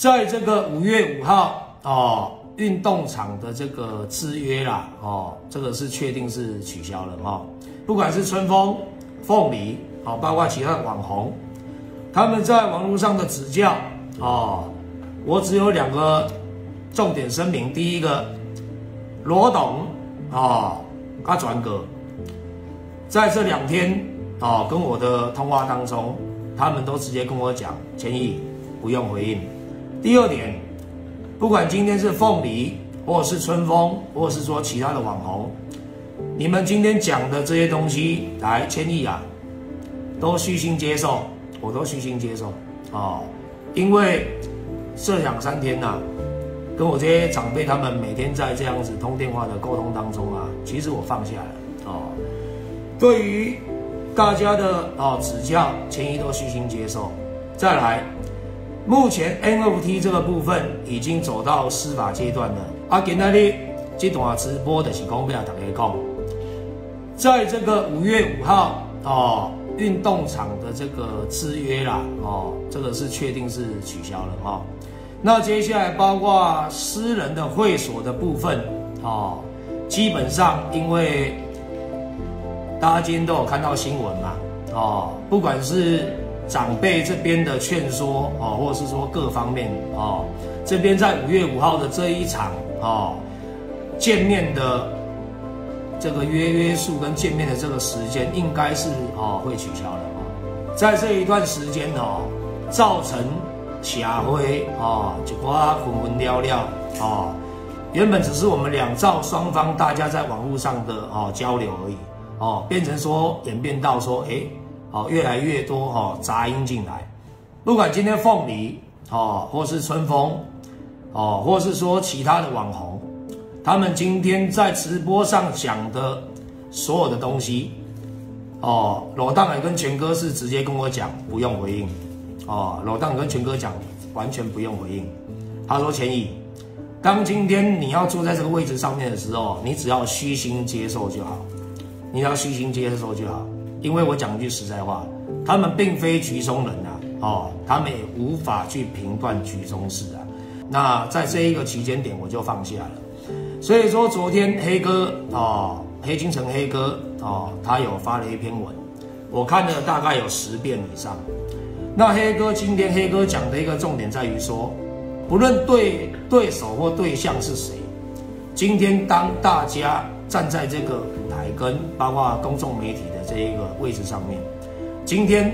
在这个5月5号哦，运动场的这个制约啦哦，这个是确定是取消了哦。不管是春风、凤梨哦，包括其他的网红，他们在网络上的指教哦，我只有2个重点声明。第一个，罗董哦，跟转哥，在这2天哦跟我的通话当中，他们都直接跟我讲，建议不用回应。第二点，不管今天是凤梨，或者是春风，或者是说其他的网红，你们今天讲的这些东西，来千亿啊，都虚心接受，我都虚心接受哦，因为这2、3天呐、跟我这些长辈他们每天在这样子通电话的沟通当中啊，其实我放下了哦，对于大家的指教，千亿都虚心接受。再来。目前 NFT 这个部分已经走到司法阶段了。今天这段直播的是讲给大家讲，在这个5月5号哦，运动场的这个制约啦哦，这个是确定是取消了哦。那接下来包括私人的会所的部分哦，基本上因为大家今天都有看到新闻嘛哦，不管是长辈这边的劝说哦，或者是说各方面哦，这边在5月5号的这一场哦见面的这个约束跟见面的这个时间，应该是会取消了哦。在这一段时间哦，造成社会一寡混混了了哦，原本只是我们2造双方大家在网络上的交流而已哦，变成说演变到说越来越多杂音进来，不管今天凤梨或是春风或是说其他的网红，他们今天在直播上讲的所有的东西罗大人跟全哥是直接跟我讲不用回应罗大人跟全哥讲完全不用回应。他说千亿，当今天你要坐在这个位置上面的时候，你只要虚心接受就好，你要虚心接受就好。因为我讲一句实在话，他们并非局中人他们也无法去评断局中事啊。那在这一个期间点，我就放下了。所以说，昨天黑哥黑金城黑哥他有发了一篇文，我看了大概有10遍以上。那今天黑哥讲的一个重点在于说，不论对手或对象是谁，今天当大家站在这个舞台跟包括公众媒体的这一个位置上面，今天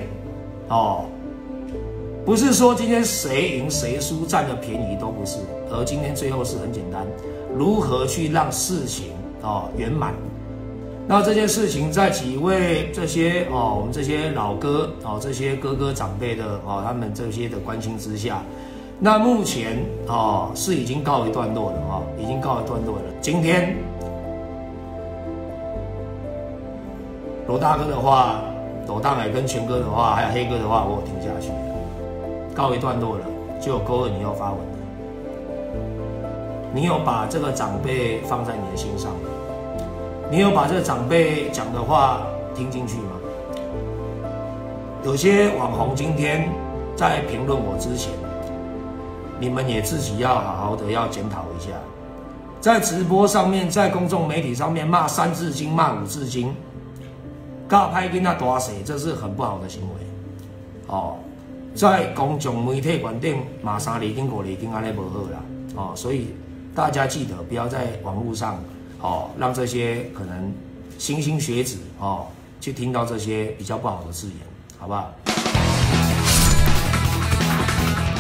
不是说今天谁赢谁输占了便宜，都不是，而今天最后是很简单，如何去让事情圆满。那这件事情在几位这些我们这些老哥这些哥哥长辈的他们这些的关心之下，那目前是已经告一段落了已经告一段落了。今天罗大哥的话，罗大奶跟全哥的话，还有黑哥的话，我有听下去，告一段落了，就有勾二你要发文了，你有把这个长辈放在你的心上吗？你有把这个长辈讲的话听进去吗？有些网红今天在评论我之前，你们也自己要好好的要检讨一下，在直播上面，在公众媒体上面骂3字经、骂5字经。教歹囡仔大细，这是很不好的行为。在公众媒体观点，骂3字经、5字经，安尼不好啦。所以大家记得不要在网络上让这些可能新兴学子去听到这些比较不好的字眼，好不好？